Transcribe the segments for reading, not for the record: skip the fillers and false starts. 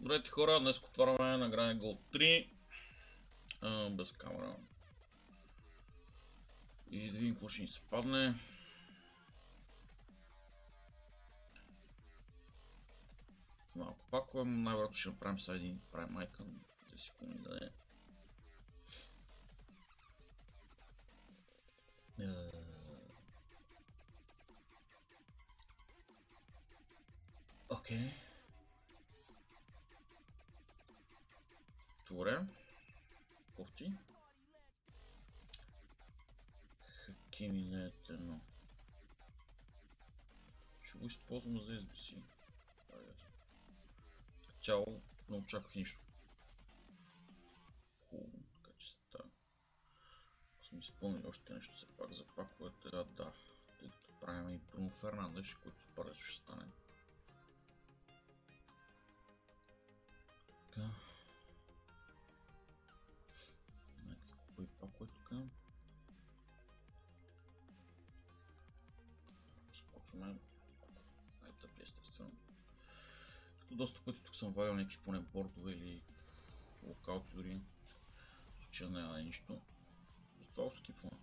Здравейте хора, днес отваряме на Грани Gold 3 без камера и да видим какво ще ни се падне. Малко паквам, най-вероятно ще направим сега един Prime Icon, да си какво ни даде. Окей. Добре. Кофти. Хакими не е едно. Ще го използвам за SBC. Цяло не очаквах нищо. Хубаво, така че се тая. Ако сме изпълнили още нещо все пак за паковете, да. Тъй като правим и Бруно Фернандеш, който супер ще стане. Така. Някакви купи пакове тук. Ще почваме. Тъпи естествено. Като доста пъти тук съм вадил някакви поне бордове или локалти дори. В случая няма нищо. Затова го скипвам.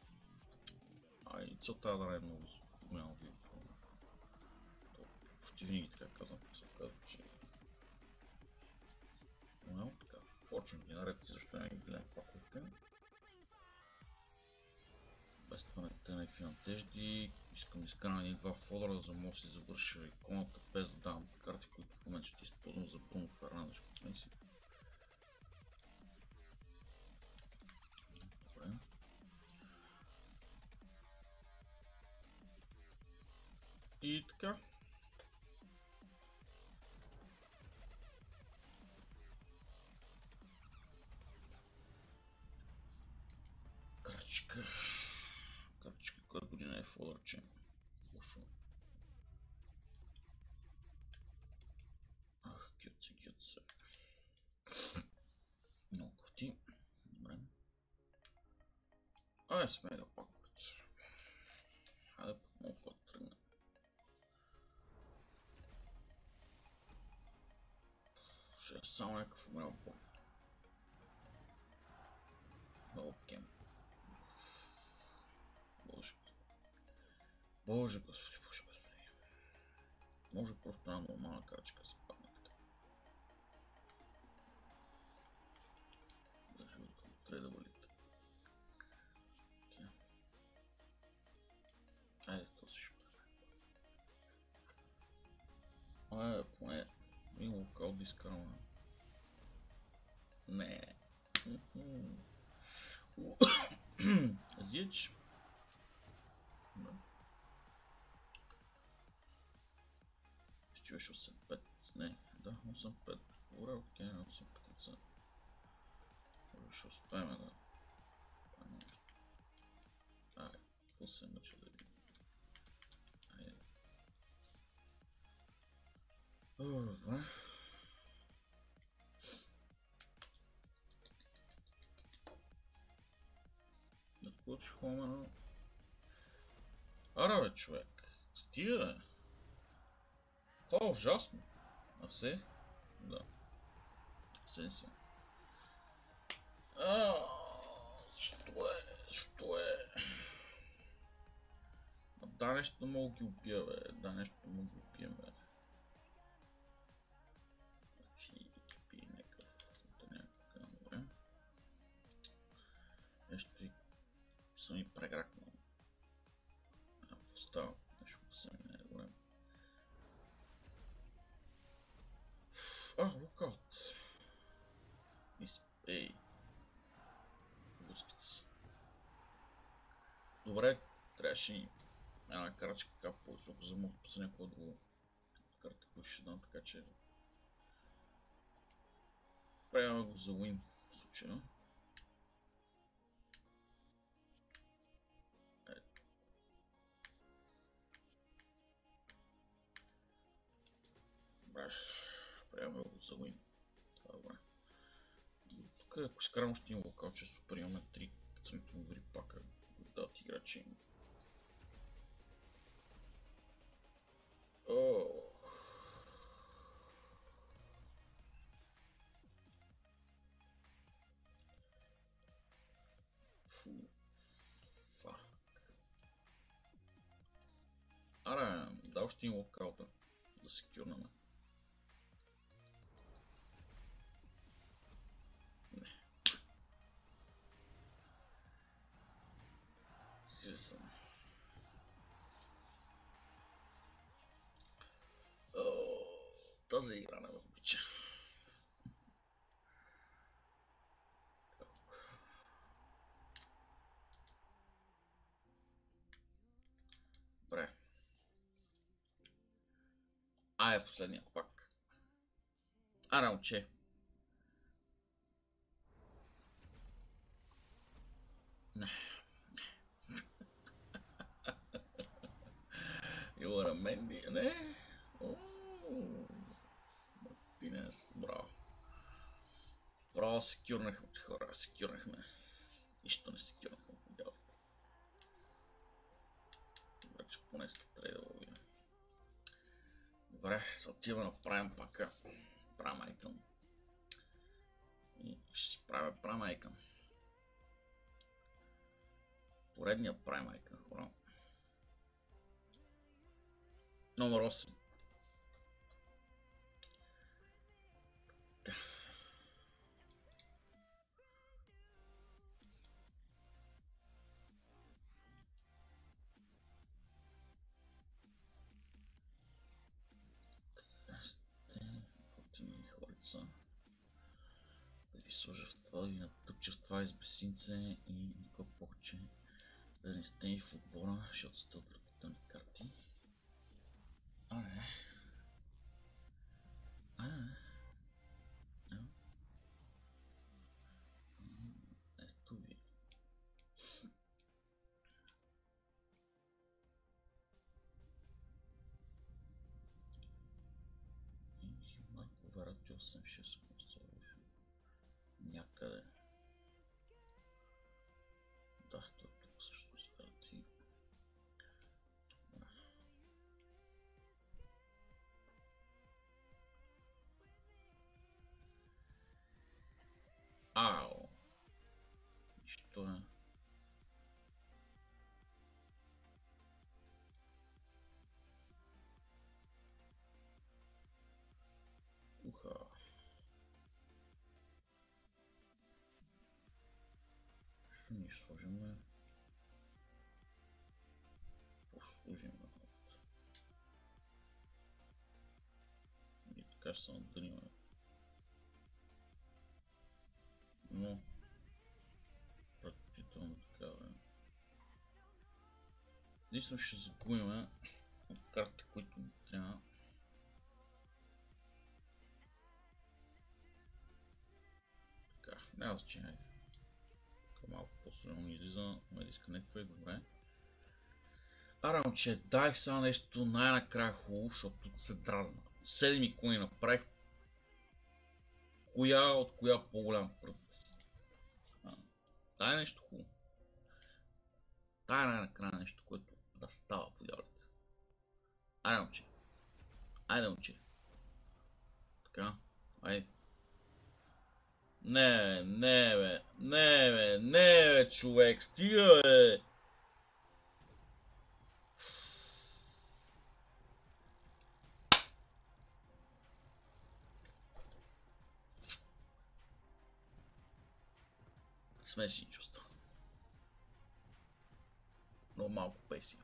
И целта да не е много голямо видео. Почти винаги така казвам, се казва, че но така, почвам ги наред, защо не ги гледам паковете. Без това не те някакви надежди. Искам да изкарам един два фодера, за да мога да си завърша иконата без да давам карти, които в момента ще използвам за Бруно Фернандеш по принцип. Добре. И така. Картичка, която година е фодърче. Лошо. Ах, гютце. Много кофти. Добре. Сме да пакват. Хайде пък много път тръгна. Ще е само някакъв умрял порт. Много кем. Боже господи. Може просто една нормална картичка да се падне така. Даже трябва да валите. Айде, то се ще прави. Поне има локал да изкарваме. Не. Зич. Ще беше 8-5. Не, да, 8-5. Добре, окей, 8-5. Ще успеем да... Какво се мъча да видим? Добре. Да получи хомена. Ара бе, човек. Стига да. Това е ужасно. А все? Да. Сенсия. Що е? Да, нещо не мога да ги убия, бе. Да, нещо не мога да ги убием, бе. Пи някакъв. Добре. Нещо и съм и прегракнал. Постава. Нещо съм и не е добре. Локаут. Ей. Бускица. Добре, трябваше и една карачка така по-високо, за да мога да пуса някаква друга карта, която ще дам, така че правя го за win в случая. Добре, правя го за win. Това е добре. Тук ако изкарам още един локал, че супер, имаме 3 центрови добри пака, които дадат играчи. още един локаута да се кюрнаме. Не. Си съм. Тази игра не ме обича. Добре. Ай, последния пак. Аре, момче. Не. Юра Менди, не. Мартинес, браво. Браво, се кюрнахме, хора, се кюрнахме. Нищо не се кюрнахме, подявате. Добре, че поне сте трейдове. Добре, се отива на Prime пака. Prime Icon. И ще си правя Prime Icon. Поредния Prime Icon, хора. Номер 8. Да ви сложа в това, да ви натъпча в това избесинце и никога повече да не сте и в отбора, защото сте отвратителни карти. Аре. Ето ви. И майко вероятно съм 6 консоли. Някъде. Да, това тук също старти. Ау! Нищо не. Уха. Ще ни сложим. Послужим. И така ще се надъним. Но практично такава е. Единствено ще загубим от карти, които ни трябва. Така, няма значение. Малко по-силно излиза, ме дисконектва и добре. Аре, момче, дай сега нещо най-накрая хубаво, защото тук се дразна. 7 икони направих. От коя по-голям прът? Дай нещо хубаво. Дай най-накрая нещо, което да става, подявайте. Айде, момче. Айде, момче. Така, айде. Не бе, човек, стига бе. Смешни чувства. Много малко песия.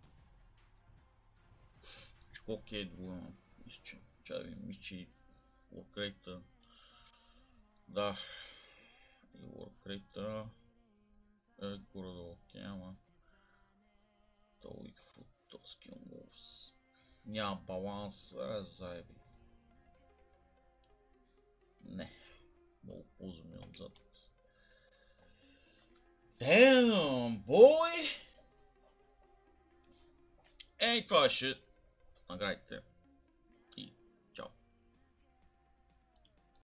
Колко е друго, мисля, ви мисля, Warcraft. Да. И Warcraft е горе-долу окей, ама то и FUT, то Skill Moves. Няма баланс, заеби. Не. Много ползваме отзад. Damn, boy! Ей, това беше наградите.